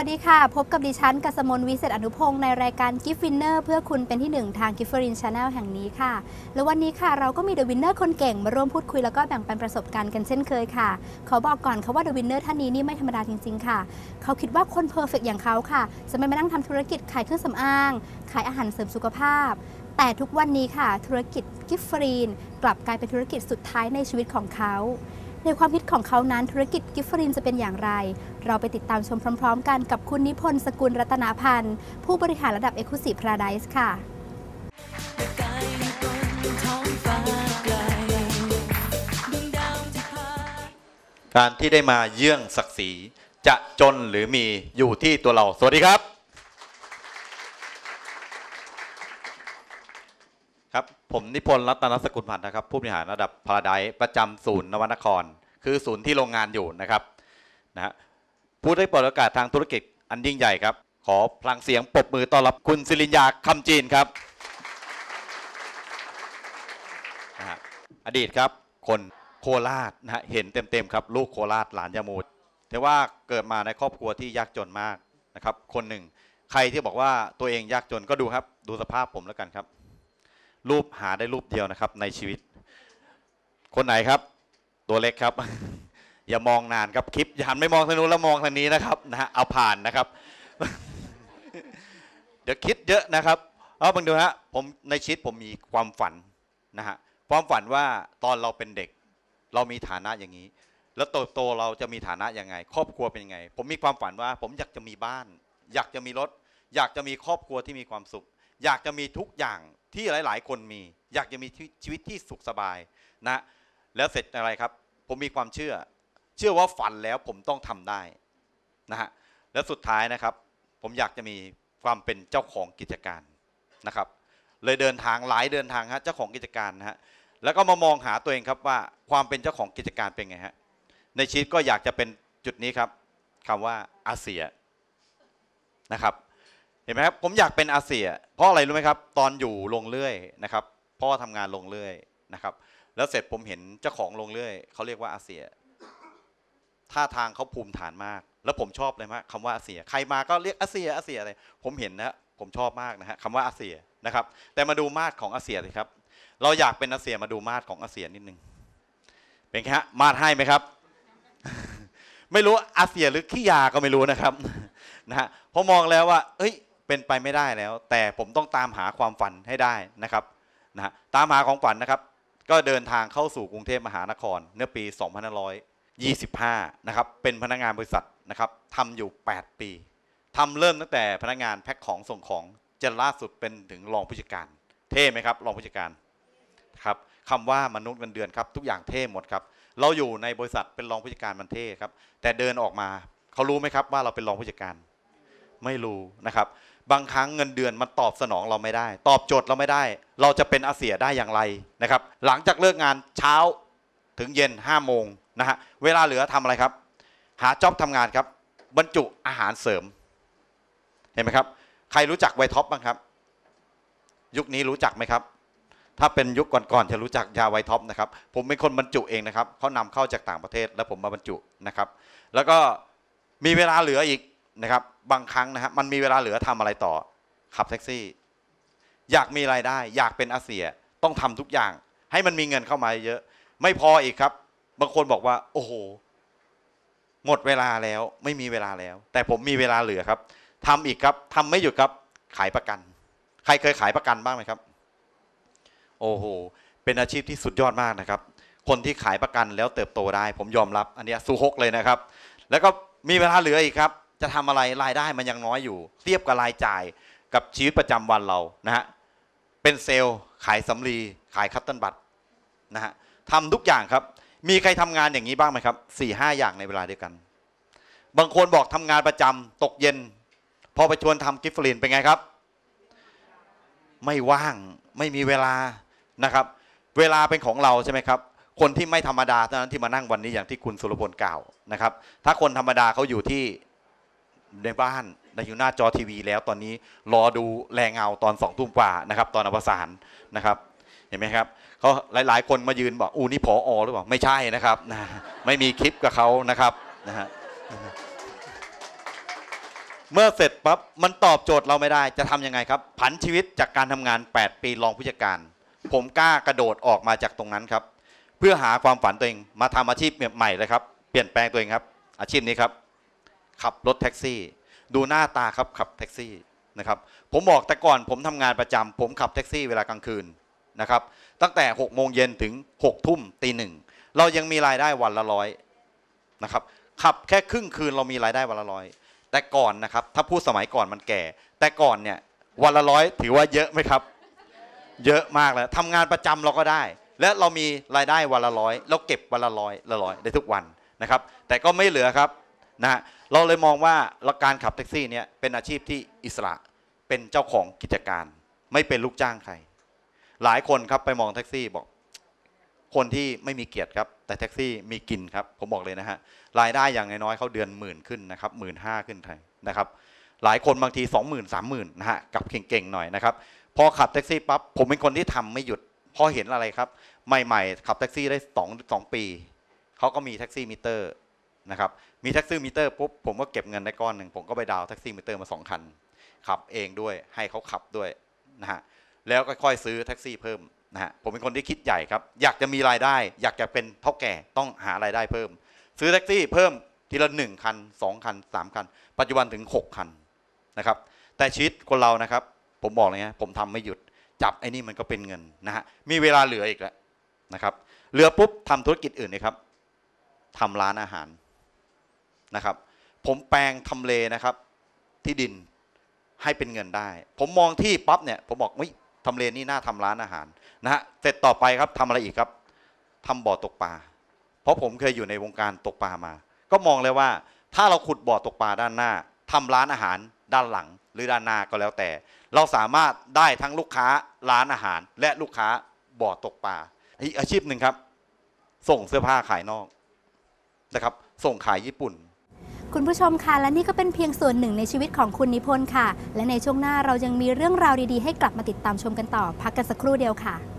วัสดีค่ะพบกับดิฉันกัสมน วิเศษอนุพงศ์ในรายการ Gift Winner เพื่อคุณเป็นที่1ทาง Giftrin Channel แห่งนี้ค่ะและวันนี้ค่ะเราก็มี The Winner คนเก่งมาร่วมพูดคุยแล้วก็แบ่งปันประสบการณ์กันเช่นเคยค่ะขอบอกก่อนค่ะว่า The Winner ท่านนี้นี่ไม่ธรรมดาจริงๆค่ะเขาคิดว่าคนเพอร์เฟกต์อย่างเขาค่ะจะไม่มานั่งทำธุรกิจขายเครื่องสำอางขายอาหารเสริมสุขภาพแต่ทุกวันนี้ค่ะธุรกิจ Giftrin กลับกลายเป็นธุรกิจสุดท้ายในชีวิตของเขาในความคิดของเขานั้นธุรกิจกิฟฟรินจะเป็นอย่างไรเราไปติดตามชมพร้อมๆกันกับคุณนิพนธ์สกุลรัตนพันธ์ผู้บริหารระดับ Exclusive Paradise ค่ะการที่ได้มาเยื่องศักดิ์ศรีจะจนหรือมีอยู่ที่ตัวเราสวัสดีครับครับผมนิพนธ์รัตนสกุลพันธ์นะครับผู้บริหารระดับ Paradise ประจำศูนย์นวนครคือศูนย์ที่โรงงานอยู่นะครับผู้ได้เปิดโอกาสทางธุรกิจอันยิ่งใหญ่ครับขอพลังเสียงปรบมือต้อนรับคุณศิริญญาคำจีนครับอดีตครับคนโคราชเห็นเต็มๆครับลูกโคราชหลานยามูดแต่ว่าเกิดมาในครอบครัวที่ยากจนมากนะครับคนหนึ่งใครที่บอกว่าตัวเองยากจนก็ดูครับดูสภาพผมแล้วกันครับรูปหาได้รูปเดียวนะครับในชีวิตคนไหนครับตัวเล็กครับ อย่ามองนานครับคลิปอย่าหันไม่มองทางนู้นแล้วมองทางนี้นะครับเอาผ่านนะครับ เดี๋ยวคิดเยอะนะครับเอาบังดูฮะผมในชีวิตผมมีความฝันความฝันว่าตอนเราเป็นเด็กเรามีฐานะอย่างนี้แล้วโตเราจะมีฐานะยังไงครอบครัวเป็นยังไงผมมีความฝันว่าผมอยากจะมีบ้านอยากจะมีรถอยากจะมีครอบครัวที่มีความสุขอยากจะมีทุกอย่างที่หลายๆคนมีอยากจะมีชีวิตที่สุขสบายนะแล้วเสร็จอะไรครับผมมีความเชื่อว่าฝันแล้วผมต้องทำได้แล้วสุดท้ายนะครับผมอยากจะมีความเป็นเจ้าของกิจการนะครับเลยเดินทางเจ้าของกิจการแล้วก็มามองหาตัวเองครับว่าความเป็นเจ้าของกิจการเป็นไงในชีวิตก็อยากจะเป็นจุดนี้ครับคำว่าอาเซียนะครับเห็นไหมครับผมอยากเป็นอาเซียเพราะอะไรรู้ไหมครับตอนอยู่โรงเลื่อยนะครับพ่อทำงานโรงเลื่อยนะครับแล้วเสร็จผมเห็นเจ้าของโรงเลื่อยเขาเรียกว่าอาเซียท่าทางเขาภูมิฐานมากแล้วผมชอบเลยมากคำว่าอาเซียใครมาก็เรียกอาเซียอะไรผมเห็นผมชอบมากคำว่าอาเซียนะครับแต่มาดูมาตรของอาเซียเลยครับเราอยากเป็นอาเซียมาดูมาตรของอาเซียนิดนึงเป็นไงฮะมาตรให้ไหมครับ ไม่รู้อาเซียหรือขี้ยาก็ไม่รู้นะครับพอมองแล้วว่าเป็นไปไม่ได้แล้วแต่ผมต้องตามหาความฝันให้ได้นะครับตามหาของฝันนะครับก็เดินทางเข้าสู่กรุงเทพมหานครเมื่อปี2525นะครับเป็นพนักงานบริษัทนะครับทำอยู่8ปีทำเริ่มตั้งแต่พนักงานแพ็คของส่งของจนล่าสุดเป็นถึงรองผู้จัดการเท่ไหมครับรองผู้จัดการครับคำว่ามนุษย์เงินเดือนครับทุกอย่างเท่หมดครับเราอยู่ในบริษัทเป็นรองผู้จัดการมันเท่ครับแต่เดินออกมาเขารู้ไหมครับว่าเราเป็นรองผู้จัดการไม่รู้นะครับบางครั้งเงินเดือนมันตอบสนองเราไม่ได้ตอบโจทย์เราไม่ได้เราจะเป็นอาเซียได้อย่างไรนะครับหลังจากเลิกงานเช้าถึงเย็น5 โมงเวลาเหลือทำอะไรครับหาจ็อบทำงานครับบรรจุอาหารเสริมเห็นไหมครับใครรู้จักไวท็อปบ้างครับยุคนี้รู้จักไหมครับถ้าเป็นยุคก่อนๆจะรู้จักยาไวท็อปนะครับผมเป็นคนบรรจุเองนะครับเขานำเข้าจากต่างประเทศแล้วผมมาบรรจุนะครับแล้วก็มีเวลาเหลืออีกนะครับบางครั้งมันมีเวลาเหลือทำอะไรต่อขับแท็กซี่อยากมีรายได้อยากเป็นอาเซียต้องทำทุกอย่างให้มันมีเงินเข้ามาเยอะไม่พออีกครับบางคนบอกว่าโอ้โหหมดเวลาแล้วไม่มีเวลาแล้วแต่ผมมีเวลาเหลือครับทำอีกครับทำไม่หยุดครับขายประกันใครเคยขายประกันบ้างไหมครับโอ้โหเป็นอาชีพที่สุดยอดมากนะครับคนที่ขายประกันแล้วเติบโตได้ผมยอมรับอันนี้สู้ฮกเลยนะครับแล้วก็มีเวลาเหลืออีกครับจะทำอะไรรายได้มันยังน้อยอยู่เทียบกับรายจ่ายกับชีวิตประจำวันเราเป็นเซลล์ขายสำลีขายคัตเติ้ลบัตทำทุกอย่างครับมีใครทำงานอย่างนี้บ้างไหมครับ4-5 อย่างในเวลาเดียวกันบางคนบอกทำงานประจำตกเย็นพอไปชวนทำกิฟต์ฟรีนเป็นไงครับไม่ว่างไม่มีเวลานะครับเวลาเป็นของเราใช่ไหมครับคนที่ไม่ธรรมดาเท่านั้นที่มานั่งวันนี้อย่างที่คุณสุรพลกล่าวนะครับถ้าคนธรรมดาเขาอยู่ที่ในบ้านอยู่หน้าจอทีวีแล้วตอนนี้รอดูแรงเงาตอน2 ทุ่มกว่านะครับตอนอวสานนะครับเห็นไหมครับเขาหลายๆคนมายืนบอกนี่ผอ.หรือเปล่าไม่ใช่นะครับไม่มีคลิปกับเขานะครับเมื่อเสร็จปั๊บมันตอบโจทย์เราไม่ได้จะทำยังไงครับผันชีวิตจากการทำงาน8ปีรองผู้จัดการผมกล้ากระโดดออกมาจากตรงนั้นครับเพื่อหาความฝันตัวเองมาทำอาชีพใหม่เลยครับเปลี่ยนแปลงตัวเองครับอาชีพนี้ครับขับรถแท็กซี่ดูหน้าตาครับขับแท็กซี่นะครับผมบอกแต่ก่อนผมทำงานประจำผมขับแท็กซี่เวลากลางคืนนะครับตั้งแต่6 โมงเย็นถึง6 ทุ่มตี 1เรายังมีรายได้วันละ100นะครับขับแค่ครึ่งคืนเรามีรายได้วันละ100แต่ก่อนนะครับถ้าพูดสมัยก่อนมันแก่แต่ก่อนเนี่ยวันละ100ถือว่าเยอะไหมครับเยอะมากแล้วทำงานประจำเราก็ได้และเรามีรายได้วันละ100เราเก็บวันละ100ได้ทุกวันนะครับแต่ก็ไม่เหลือครับนะฮะเราเลยมองว่าการขับแท็กซี่เนี่ยเป็นอาชีพที่อิสระเป็นเจ้าของกิจการไม่เป็นลูกจ้างใครหลายคนครับไปมองแท็กซี่บอกคนที่ไม่มีเกียรติครับแต่แท็กซี่มีกินครับผมบอกเลยนะฮะรายได้อย่างน้อยๆเขาเดือน10,000ขึ้นนะครับ15,000ขึ้นไทยนะครับหลายคนบางที20,000 30,000นะฮะกับเก่งๆหน่อยนะครับพอขับแท็กซี่ปั๊บผมเป็นคนที่ทำไม่หยุดพอเห็นอะไรครับใหม่ๆขับแท็กซี่ได้2 ปีเขาก็มีแท็กซี่มิเตอร์นะครับมีแท็กซี่มิเตอร์ปุ๊บผมก็เก็บเงินได้ก้อนหนึ่งผมก็ไปดาวน์แท็กซี่มิเตอร์มา2 คันขับเองด้วยให้เขาขับด้วยนะฮะแล้วก็ค่อยซื้อแท็กซี่เพิ่มนะฮะผมเป็นคนที่คิดใหญ่ครับอยากจะมีรายได้อยากจะเป็นเท่าแก่ต้องหารายได้เพิ่มซื้อแท็กซี่เพิ่มทีละ1 คัน2 คัน3 คันปัจจุบันถึง6 คันนะครับแต่ชีวิตคนเรานะครับผมบอกเลยนะผมทำไม่หยุดจับไอ้นี่มันก็เป็นเงินนะฮะมีเวลาเหลืออีกแล้วนะครับเหลือปุ๊บทำธุรกิจอื่นเลยครับทำร้านอาหารนะครับผมแปลงทำเลนะครับที่ดินให้เป็นเงินได้ผมมองที่ปั๊บเนี่ยผมบอกไม่ทำเลนี่น่าทำร้านอาหารนะฮะเสร็จต่อไปครับทำอะไรอีกครับทำบ่อตกปลาเพราะผมเคยอยู่ในวงการตกปลามาก็มองเลยว่าถ้าเราขุดบ่อตกปลาด้านหน้าทำร้านอาหารด้านหลังหรือด้านหน้าก็แล้วแต่เราสามารถได้ทั้งลูกค้าร้านอาหารและลูกค้าบ่อตกปลาอีกอาชีพหนึ่งครับส่งเสื้อผ้าขายนอกนะครับส่งขายญี่ปุ่นคุณผู้ชมค่ะและนี่ก็เป็นเพียงส่วนหนึ่งในชีวิตของคุณนิพนธ์ค่ะและในช่วงหน้าเรายังมีเรื่องราวดีๆให้กลับมาติดตามชมกันต่อพักกันสักครู่เดียวค่ะ